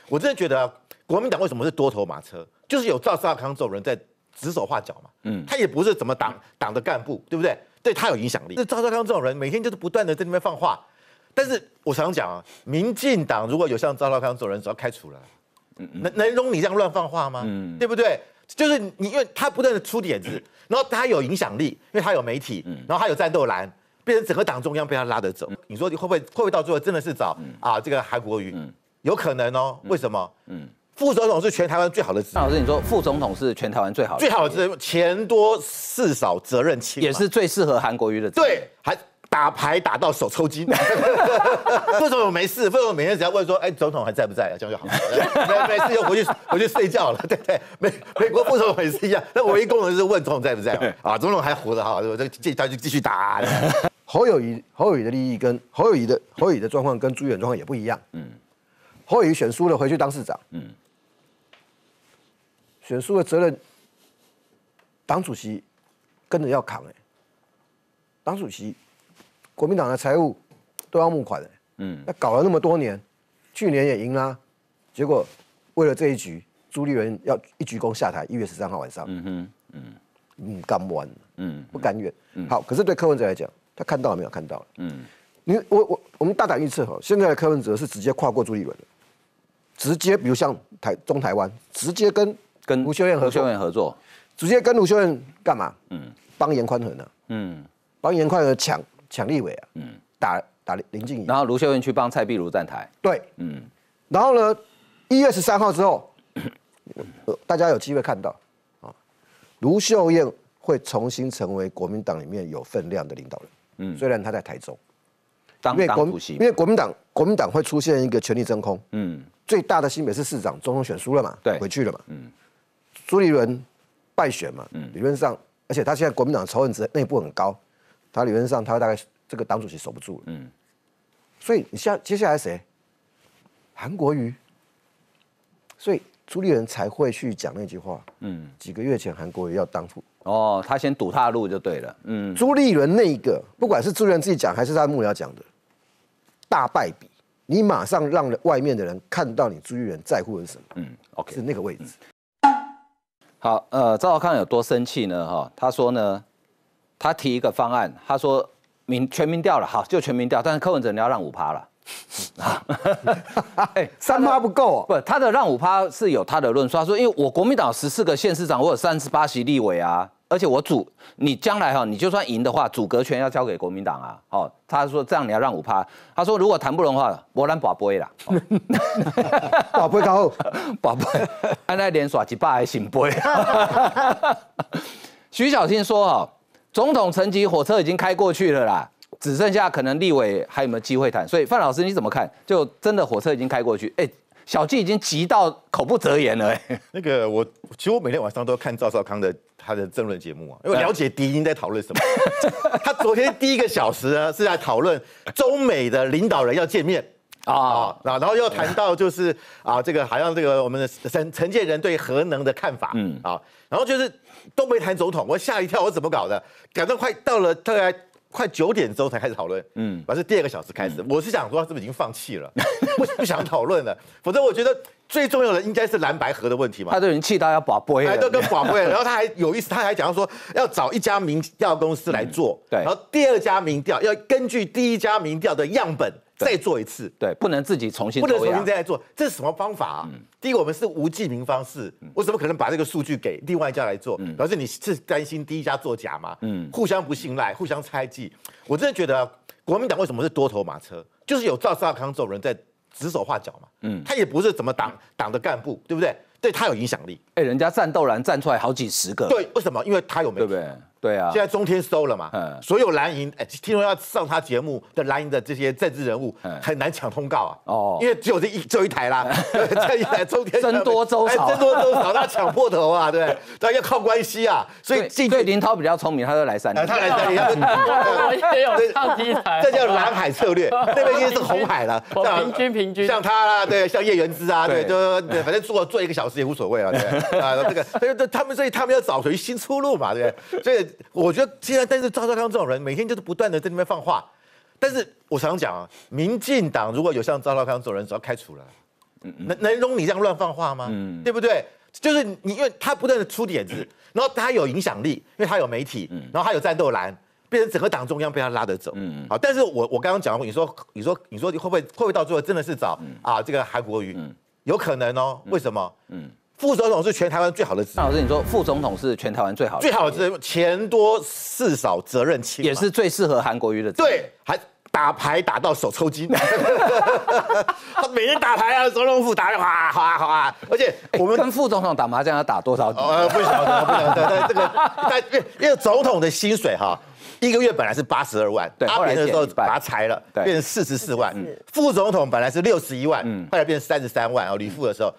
我真的觉得国民党为什么是多头马车，就是有赵少康这种人在指手画脚嘛。他也不是怎么党的干部，对不对？对他有影响力。这赵少康这种人每天就是不断的在那边放话，但是我常讲啊，民进党如果有像赵少康这种人，只要开除了，能容你这样乱放话吗？对不对？就是你，因为他不断的出点子，然后他有影响力，因为他有媒体，然后他有战斗蓝，变成整个党中央被他拉得走。你说会不会到最后真的是找这个韩国瑜？有可能哦。为什么？副总统是全台湾最好的职那老师，你说副总统是全台湾最好的职，钱多事少责任轻， 也是最适合韩国瑜的。 对，还打牌打到手抽筋。副总统没事，副总统每天只要问说，哎，总统还在不在？这样就好了。没事就回去睡觉了。对对，美国副总统也是一样，那唯一功能是问总统在不在啊？总统还活得好，他就继续打。 侯友宜的利益跟侯友宜的状况跟朱立伦状况也不一样。侯友宜选输了回去当市长。选输的责任，党主席跟着要扛党主席，国民党的财务都要募款那搞了那么多年，去年也赢啦，结果为了这一局，朱立伦要一鞠躬下台，1月13号晚上，甘愿，不甘愿。好，可是对柯文哲来讲，他看到了没有？看到了。我们大胆预测现在的柯文哲是直接跨过朱立伦的，直接比如像中台湾，直接跟卢秀燕合作，直接跟卢秀燕干嘛？帮严宽恒帮严宽恒抢立委打林静怡， 然后卢秀燕去帮蔡壁如站台。 对，然后呢，1月13号之后，大家有机会看到卢秀燕会重新成为国民党里面有分量的领导人。虽然他在台中当主席， 因为国民党会出现一个权力真空。最大的新北市市长总统选输了嘛，回去了嘛。朱立伦败选嘛，理论上，而且他现在国民党仇恨值内部很高，他理论上他大概这个党主席守不住了。所以接下来谁？韩国瑜。所以朱立伦才会去讲那句话。几个月前韩国瑜要当副。 他先堵他的路就对了。 朱立伦那一个，不管是朱立伦自己讲还是他幕僚讲的，大败笔，你马上让外面的人看到你朱立伦在乎的是什么。OK， 是那个位置。 好，赵少康有多生气呢？他说呢，他提一个方案，他说全民调了，好就全民调，但是柯文哲你要让5%了。 3%不够不，他的让5%是有他的论述。他说，因为我国民党14个县市长，我有38席立委啊，而且你将来你就算赢的话，主阁权要交给国民党啊。他说这样你要让5%。他说如果谈不拢的话，我咱跋杯啦。 跋杯较好， 跋杯，安尼连耍100个圣杯。徐小青说总统层级火车已经开过去了啦。只剩下可能立委还有没有机会谈，所以范老师你怎么看？就真的火车已经开过去，小纪已经急到口不择言了。 那个其实我每天晚上都看赵少康他的政论节目因为我了解敌营在讨论什么。他昨天第1个小时呢是在讨论中美的领导人要见面然后又谈到就是这个好像这个我们的陈建仁对核能的看法然后就是都没谈总统，我吓一跳，我怎么搞的？赶到快到了大概快9点钟才开始讨论，而是第2个小时开始。我是想说，他是不是已经放弃了，不想讨论了？否则我觉得最重要的应该是蓝白合的问题嘛。 他都已经气到要拔杯了， 都跟拔杯了。然后他还有意思，他还讲说要找一家民调公司来做， 对， 然后第2家民调要根据第1家民调的样本再做一次， 对，不能自己重新， 不能重新再来做，这是什么方法第一个，我们是无记名方式，我怎么可能把这个数据给另外一家来做？表示你是担心第1家作假嘛？互相不信赖，互相猜忌。我真的觉得国民党为什么是多头马车，就是有赵少康这种人在指手画脚嘛。他也不是怎么党的干部，对不对？对他有影响力。 人家战斗蓝站出来好几10个。 对，为什么？因为他有媒体， 对不对？对啊， 现在中天收了嘛，所有蓝营，听说要上他节目的蓝营的这些政治人物很难抢通告因为只有一台啦，这一台中天僧多粥少， 他抢破头对，他要靠关系所以对林涛比较聪明，他就来3年， 他来3年， 我也有上机台， 这叫蓝海策略，那边已经是红海了， 平均， 像他啦，对，像叶元之对，反正做1个小时也无所谓了，对，所以他们要找回新出路嘛，对不对？所以我觉得现在，但是赵少康这种人每天就是不断的在那边放话，但是我常讲民进党如果有像赵少康这种人，只要开除了， 能容你这样乱放话吗？对不对？就是你，因为他不断的出点子，然后他有影响力，因为他有媒体，然后他有战斗蓝，变成整个党中央被他拉得走。好，但是我刚刚讲过，你说会不会到最后真的是找这个韩国瑜？有可能哦。为什么？副总统是全台湾最好的职员。老师，你说副总统是全台湾最好的职员，钱多事少，责任轻， 也是最适合韩国瑜的。 对，还。打牌打到手抽筋，他每天打牌啊，总统府打哗，而且我们跟副总统打麻将要打多少局？ 不晓得，但这个因为总统的薪水哈，一个月本来是82万， 对， 阿扁的时候把它裁了，变成44万。副总统本来是61万，后来变成33万，吕副的时候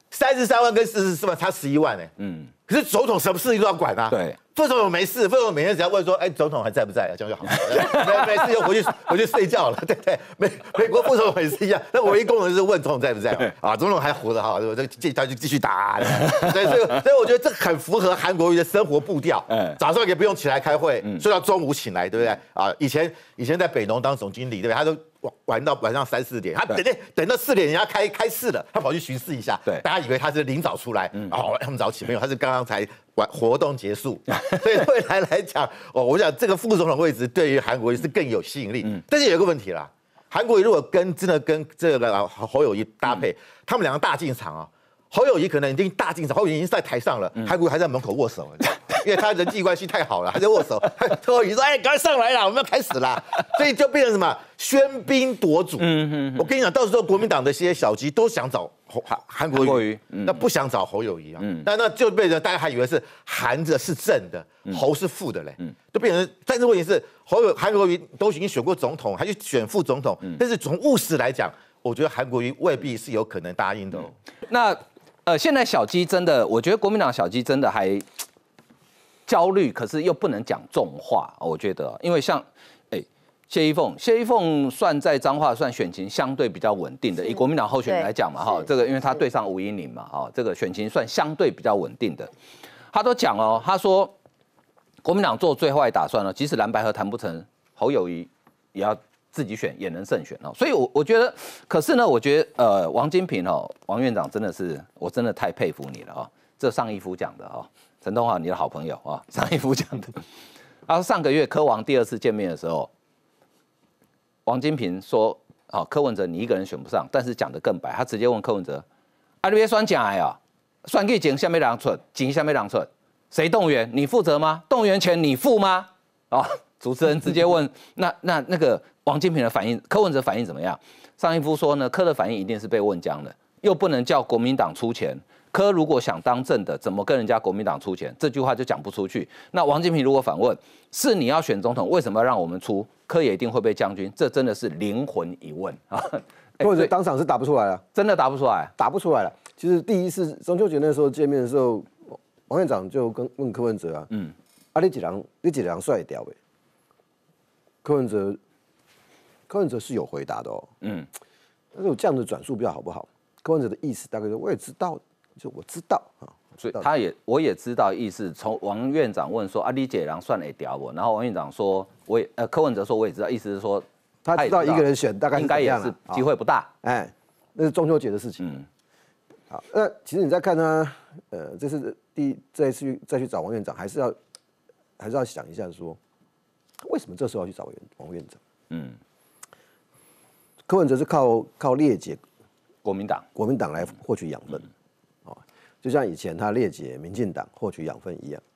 ，33万跟44万差11万可是总统什么事情都要管啊。 对。 副总统没事，副总统每天只要问说，总统还在不在啊？这样就好了。没事就回去睡觉了，对不对？美国副总统也是一样，那唯一功能是问总统在不在总统还活得好，他就继续打。所以我觉得这很符合韩国瑜的生活步调。早上也不用起来开会，睡到中午醒来，对不对？以前在北农当总经理，对不对？他都玩到晚上3、4点，他等到4点人家开市了，他跑去巡视一下。对，大家以为他是临早出来，他们早起没有，他是刚刚才活动结束。所以未来讲，我想这个副总统位置对于韩国瑜是更有吸引力。但是有一个问题啦，韩国瑜如果真的跟这个侯友宜搭配，他们两个大进场啊，侯友宜可能已经大进场，侯友宜已经在台上了，韩国瑜还在门口握手，因为他人际关系太好了，还在握手。侯友宜说：“赶快上来啦，我们要开始啦。”所以就变成什么喧宾夺主。我跟你讲，到时候国民党的这些小鸡都想找韩国瑜，那不想找侯友宜啊。那就变成大家还以为是韩的是正的，侯是负的嘞，就变成。但是问题是，韩国瑜都已经选过总统，还去选副总统，但是从务实来讲，我觉得韩国瑜未必是有可能答应的。 那现在小鸡真的，我觉得国民党小鸡真的还焦虑，可是又不能讲重话，我觉得，因为像谢依凤算在彰化算选情相对比较稳定的，以国民党候选人来讲嘛，这个因为他对上吴音玲嘛，这个选情算相对比较稳定的。他都讲他说国民党做最坏打算即使蓝白合谈不成，侯友宜也要自己选，也能胜选所以我觉得，可是呢，我觉得王金平王院长真的是，我真的太佩服你了这上一夫讲的陈东华你的好朋友上一夫讲的，他说上个月柯王第2次见面的时候。王金平说：“柯文哲你一个人选不上，但是讲得更白，他直接问柯文哲：‘你别选假呀，选去钱下面2寸，钱下面2寸，谁动员？你负责吗？动员钱你付吗？’主持人直接问，那个王金平的反应，柯文哲反应怎么样？上一夫说呢，柯的反应一定是被问僵了，又不能叫国民党出钱。”柯如果想当正的，怎么跟人家国民党出钱？这句话就讲不出去。那王金平如果反问，是你要选总统，为什么要让我们出？柯也一定会被将军，这真的是灵魂一问或者当场是答不出来了， 真的答不出来， 答不出来了。其实第一次中秋节那时候见面的时候，王院长就问柯文哲你几人帅掉呗？柯文哲是有回答的但是我这样的转述比较好不好？柯文哲的意思大概说我也知道。就我知道所以我也知道意思。从王院长问说你这人算会屌不？然后王院长说柯文哲说我也知道，意思是说他知道一个人选大概应该也是机会不大。 那是中秋节的事情。好，那其实你再看他这次这一次再去找王院长，还是要想一下说，为什么这时候要去找王院长？柯文哲是靠列解国民党来获取养分。就像以前他列解民进党获取养分一样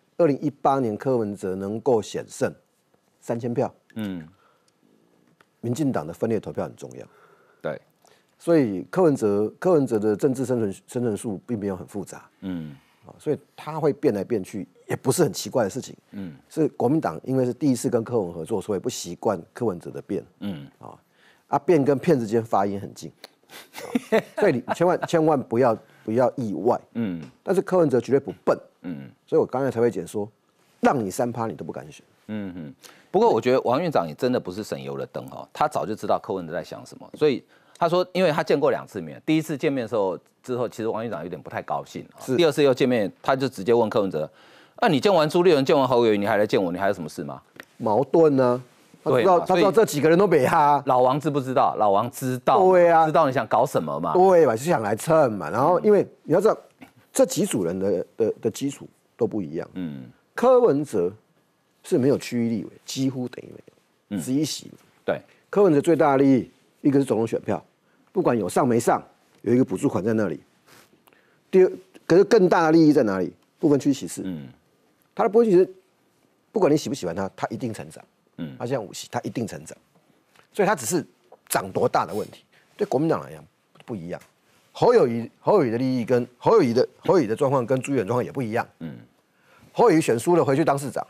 ，2018年柯文哲能够险胜3000票，民进党的分裂投票很重要， 对， 所以柯文哲的政治生存术并没有很复杂，所以他会变来变去，也不是很奇怪的事情，是国民党因为是第一次跟柯文合作，所以不习惯柯文哲的变，变跟骗之间发音很近，所以你千万不要意外，但是柯文哲绝对不笨，所以我刚才才会讲说，让你3%你都不敢选， 不过我觉得王院长也真的不是省油的灯他早就知道柯文哲在想什么，所以他说，因为他见过2次面，第一次见面的时候之后，其实王院长有点不太高兴，第2次又见面，他就直接问柯文哲，你见完朱立伦，见完侯友宜，你还来见我，你还有什么事吗？ 矛盾呢？ 他知道这几个人都没哈。 老王知不知道？老王知道， 对啊， 知道你想搞什么嘛？ 对嘛，就想来蹭嘛。然后因为你要知道，这几组人的基础都不一样。柯文哲是没有区域立委，几乎等于没有，11席。 对， 柯文哲最大的利益，一个是总统选票，不管有上没上，有一个补助款在那里。第二，可是更大的利益在哪里？不分区歧视。他的不分区歧视，不管你喜不喜欢他，他一定成长。他现在5席，他一定成长，所以他只是长多大的问题。对国民党来讲不一样。侯友宜的利益跟侯友宜的状况跟朱立伦状况也不一样。侯友宜选输了回去当市长。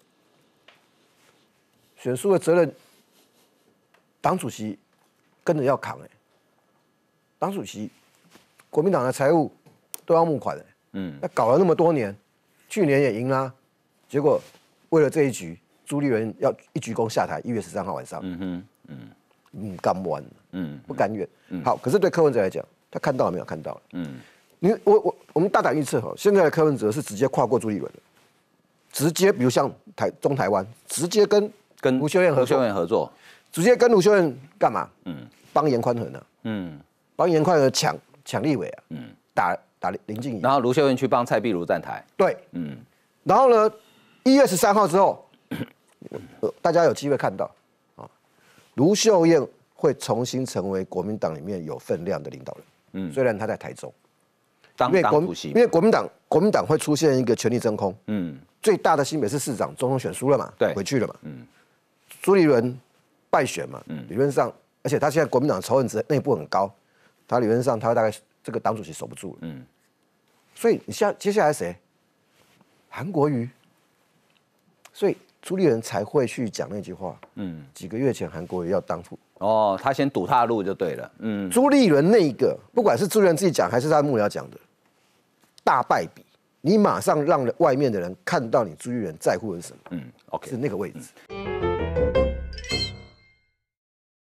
选输的责任，党主席跟着要扛党主席，国民党的财务都要募款那搞了那么多年，去年也赢啦，结果为了这一局，朱立伦要一鞠躬下台，1月13号晚上。甘愿，不甘愿。好，可是对柯文哲来讲，他看到了没有？看到了。我们大胆预测现在的柯文哲是直接跨过朱立伦的，直接比如像中台湾，直接跟卢秀燕合作，直接跟卢秀燕干嘛？帮严宽恒帮严宽恒抢立委打林静怡， 然后卢秀燕去帮蔡壁如站台。 对，然后呢，1月13号之后，大家有机会看到卢秀燕会重新成为国民党里面有分量的领导人。虽然他在台中， 当主席， 因为国民党会出现一个权力真空。最大的新北市市长总统选输了嘛， 对， 回去了嘛。朱立伦败选嘛，理论上，而且他现在国民党仇恨值内部很高，他理论上他大概这个党主席守不住了。所以你接下来谁？韩国瑜。所以朱立伦才会去讲那句话。几个月前韩国瑜要当副。 他先堵他的路就对了。 朱立伦那一个，不管是朱立伦自己讲还是他的幕僚讲的，大败笔，你马上让外面的人看到你朱立伦在乎的是什么。 OK， 是那个位置。